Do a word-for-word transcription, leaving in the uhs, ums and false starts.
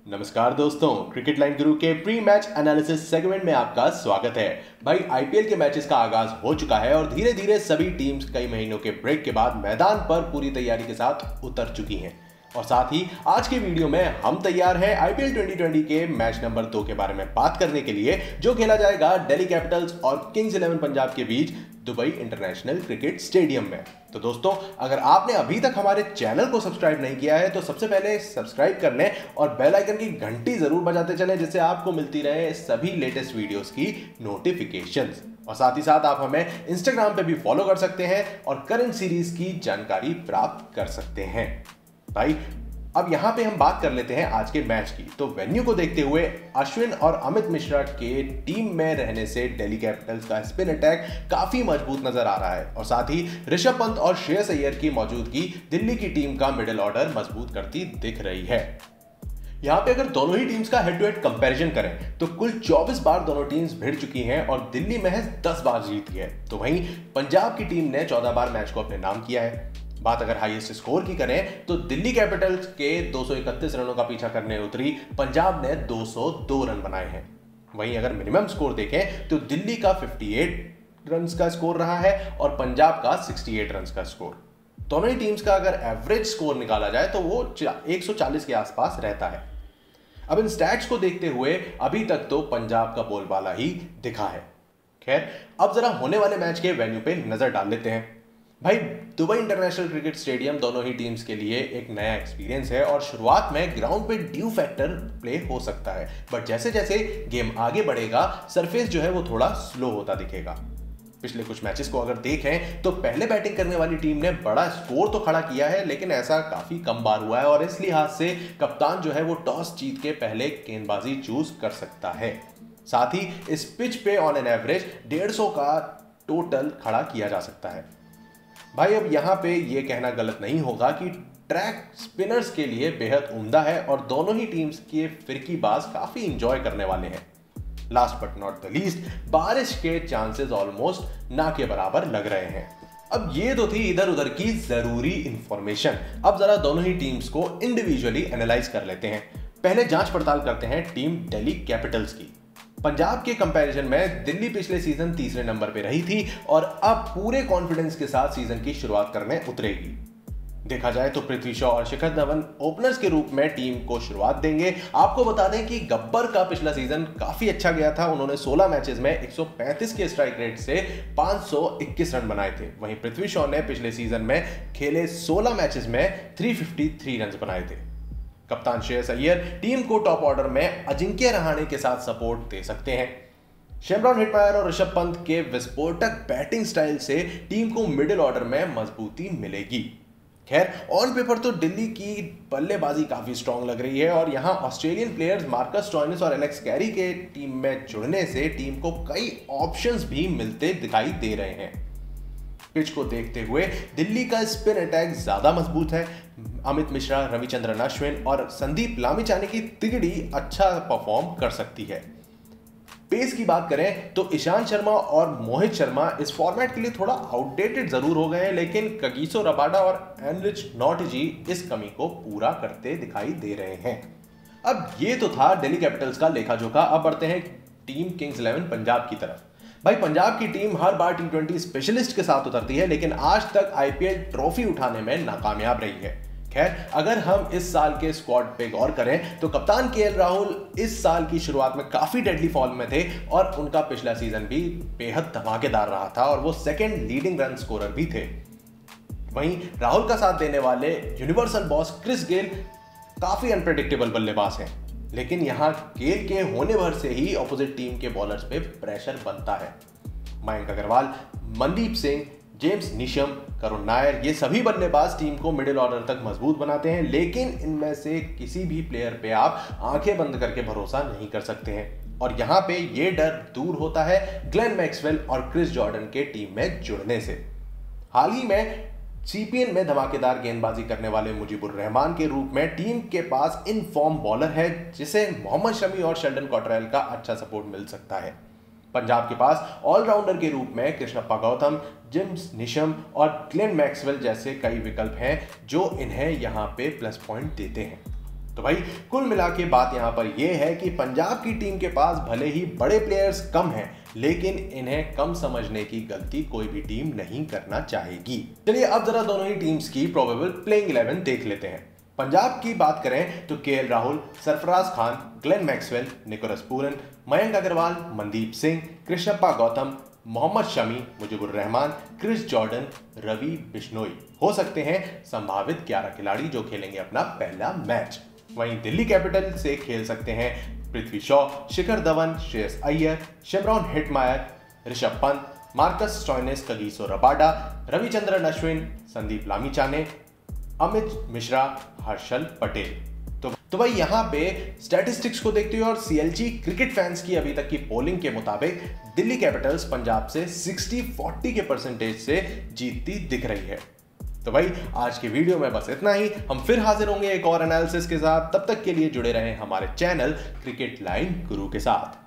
नमस्कार दोस्तों, cricket line गुरु के प्री मैच एनालिसिस सेगमेंट में आपका स्वागत है। भाई आईपीएल के मैचेस का आगाज हो चुका है और धीरे धीरे सभी टीम्स कई महीनों के ब्रेक के बाद मैदान पर पूरी तैयारी के साथ उतर चुकी हैं। और साथ ही आज की वीडियो में हम तैयार हैं आईपीएल ट्वेंटी ट्वेंटी के मैच नंबर दो के बारे में बात करने के लिए, जो खेला जाएगा दिल्ली कैपिटल्स और किंग्स इलेवन पंजाब के बीच दुबई इंटरनेशनल क्रिकेट स्टेडियम में। तो दोस्तों, अगर आपने अभी तक हमारे चैनल को सब्सक्राइब नहीं किया है तो सबसे पहले सब्सक्राइब कर लें और बेल आइकन की घंटी जरूर बजाते चलें, जिससे आपको मिलती रहे सभी लेटेस्ट वीडियोस की नोटिफिकेशंस। और साथ ही साथ आप हमें इंस्टाग्राम पे भी फॉलो कर सकते हैं और करंट सीरीज की जानकारी प्राप्त कर सकते हैं। भाई अब यहां पे हम बात कर लेते हैं आज के मैच की। तो वेन्यू को देखते हुए अश्विन और अमित मिश्रा के टीम में रहने से दिल्ली कैपिटल्स का स्पिन अटैक काफी मजबूत नजर आ रहा है और साथ ही ऋषभ पंत और श्रेयस अय्यर की मौजूदगी दिल्ली की टीम का मिडिल ऑर्डर मजबूत करती दिख रही है। यहां पे अगर दोनों ही टीम्स का हेड टू हेड कंपैरिजन करें तो कुल चौबीस बार दोनों टीम्स भिड़ चुकी हैं और दिल्ली महज दस बार जीती है। तो वहीं पंजाब की टीम ने चौदह बार मैच को अपने नाम किया है। बात अगर हाईएस्ट स्कोर की करें तो दिल्ली कैपिटल्स के दो सौ इकतीस रनों का पीछा करने उतरी पंजाब ने दो सौ दो रन बनाए हैं। वहीं अगर मिनिमम स्कोर देखें तो दिल्ली का अट्ठावन रन का स्कोर रहा है और पंजाब का अड़सठ रन का स्कोर। दोनों ही टीम्स का अगर एवरेज स्कोर निकाला जाए तो वो एक सौ चालीस के आसपास रहता है। अब इन स्टैट्स को देखते हुए अभी तक तो पंजाब का बोलबाला ही दिखा है। खैर, अब जरा होने वाले मैच के वेन्यू पे नजर डाल लेते हैं। भाई दुबई इंटरनेशनल क्रिकेट स्टेडियम दोनों ही टीम्स के लिए एक नया एक्सपीरियंस है और शुरुआत में ग्राउंड पे ड्यू फैक्टर प्ले हो सकता है, बट जैसे जैसे गेम आगे बढ़ेगा सरफेस जो है वो थोड़ा स्लो होता दिखेगा। पिछले कुछ मैचेस को अगर देखें तो पहले बैटिंग करने वाली टीम ने बड़ा स्कोर तो खड़ा किया है, लेकिन ऐसा काफी कम बार हुआ है और इस लिहाज से कप्तान जो है वो टॉस जीत के पहले गेंदबाजी चूज कर सकता है। साथ ही इस पिच पे ऑन एन एवरेज डेढ़ सौ का टोटल खड़ा किया जा सकता है। भाई अब यहां पे ये कहना गलत नहीं होगा कि ट्रैक स्पिनर्स के लिए बेहद उम्दा है और दोनों ही टीम्स के फिरकीबाज काफी इंजॉय करने वाले हैं। Last but not the least, बारिश के चांसेस ऑलमोस्ट ना के बराबर लग रहे हैं। अब ये तो थी इधर उधर की जरूरी इंफॉर्मेशन। अब जरा दोनों ही टीम्स को इंडिविजुअली एनालाइज कर लेते हैं। पहले जांच पड़ताल करते हैं टीम दिल्ली कैपिटल्स की। पंजाब के कंपैरिजन में दिल्ली पिछले सीजन तीसरे नंबर पे रही थी और अब पूरे कॉन्फिडेंस के साथ सीजन की शुरुआत करने उतरेगी। देखा जाए तो पृथ्वी शॉ और शिखर धवन ओपनर्स के रूप में टीम को शुरुआत देंगे। आपको बता दें कि गब्बर का पिछला सीजन काफी अच्छा गया था। उन्होंने सोलह मैचेस में एक सौ पैंतीस के स्ट्राइक रेट से पांच सौ इक्कीस रन बनाए थे। वहीं पृथ्वी शॉ ने पिछले सीजन में खेले सोलह मैचेस में तीन सौ तिरेपन रन बनाए थे। कप्तान श्रेयस अय्यर टीम को टॉप ऑर्डर में अजिंक्य रहाणे के साथ सपोर्ट दे सकते हैं। शेमरॉन हिटमायर और ऋषभ पंत के विस्फोटक बैटिंग स्टाइल से टीम को मिडिल ऑर्डर में मजबूती मिलेगी। खैर, ऑन पेपर तो दिल्ली की बल्लेबाजी काफी स्ट्रांग लग रही है और यहां ऑस्ट्रेलियन प्लेयर्स मार्कस स्टोइनिस और एलेक्स कैरी के टीम में जुड़ने से टीम को कई ऑप्शंस भी मिलते दिखाई दे रहे हैं। पिच को देखते हुए दिल्ली का स्पिन अटैक ज्यादा मजबूत है। अमित मिश्रा, रविचंद्रन अश्विन और संदीप लामिछाने की तिगड़ी अच्छा परफॉर्म कर सकती है। पेस की बात करें तो ईशांत शर्मा और मोहित शर्मा इस फॉर्मेट के लिए थोड़ा आउटडेटेड जरूर हो गए हैं, लेकिन कगिसो रबाडा और एनरिच नॉटजी इस कमी को पूरा करते दिखाई दे रहे हैं। अब ये तो था दिल्ली कैपिटल्स का लेखा जोखा। अब बढ़ते हैं टीम किंग्स इलेवन पंजाब की तरफ। भाई पंजाब की टीम हर बार टी ट्वेंटी स्पेशलिस्ट के साथ उतरती है, लेकिन आज तक आईपीएल ट्रॉफी उठाने में नाकामयाब रही है। खैर, अगर हम इस साल के स्क्वाड पे गौर करें तो कप्तान केएल राहुल इस साल की शुरुआत में काफी डेडली फॉर्म में थे और उनका पिछला सीजन भी बेहद धमाकेदार रहा था और वो सेकंड लीडिंग रन स्कोरर भी थे। वहीं राहुल का साथ देने वाले यूनिवर्सल बॉस क्रिस गेल काफी अनप्रेडिक्टेबल बल्लेबाज हैं, लेकिन यहां गेल के होने भर से ही ऑपोजिट टीम के बॉलर्स पे प्रेशर बनता है। मयंक अग्रवाल, मनदीप सिंह, जेम्स नीशम, करुण नायर, ये सभी बल्लेबाज टीम को मिडिल ऑर्डर तक मजबूत बनाते हैं, लेकिन इनमें से किसी भी प्लेयर पे आप आंखें बंद करके भरोसा नहीं कर सकते हैं। और यहां पे ये डर दूर होता है ग्लेन मैक्सवेल और क्रिस जॉर्डन के टीम में जुड़ने से। हाल ही में सीपीएल में धमाकेदार गेंदबाजी करने वाले मुजीबुर रहमान के रूप में टीम के पास इन फॉर्म बॉलर है, जिसे मोहम्मद शमी और शेल्डन कॉटरेल का अच्छा सपोर्ट मिल सकता है। पंजाब के पास ऑलराउंडर के रूप में कृष्णप्पा गौतम, जेम्स नीशम और ग्लेन मैक्सवेल जैसे कई विकल्प हैं जो इन्हें यहां पे प्लस पॉइंट देते हैं। तो भाई कुल मिला के बात यहाँ पर यह है कि पंजाब की टीम के पास भले ही बड़े प्लेयर्स कम हैं, लेकिन इन्हें कम समझने की गलती कोई भी टीम नहीं करना चाहेगी। चलिए अब जरा दोनों ही टीम्स की प्रोबेबल प्लेइंग इलेवन देख लेते हैं। पंजाब की बात करें तो KL Rahul, Sarfaraz Khan, Glenn Maxwell, Nicholas Pooran, Mayank Agarwal, Mandeep Singh, Krishnappa Gowtham, Mohammed Shami, Mujeebur Rahman, Chris Jordan, Ravi Bishnoi हो सकते हैं संभावित ग्यारह खिलाड़ी जो खेलेंगे अपना पहला मैच। वहीं दिल्ली कैपिटल से खेल सकते हैं Prithvi Shaw, Shikhar Dhawan, Shreyas Iyer, Shimron Hetmyer, Rishabh Pant, Marcus Stoinis, Kagiso Rabada, Ravichandran Ashwin, Sandeep Lamichhane, Amit Mishra, Harshal Patel. तो तो भाई यहाँ पे स्टैटिस्टिक्स को देखते हुए और सीएलजी क्रिकेट फैंस की अभी तक की पोलिंग के मुताबिक दिल्ली कैपिटल्स पंजाब से साठ चालीस के परसेंटेज से जीतती दिख रही है। तो भाई आज की वीडियो में बस इतना ही। हम फिर हाजिर होंगे एक और एनालिसिस के साथ। तब तक के लिए जुड़े रहें हमारे चैनल क्रिकेट लाइन गुरु के साथ।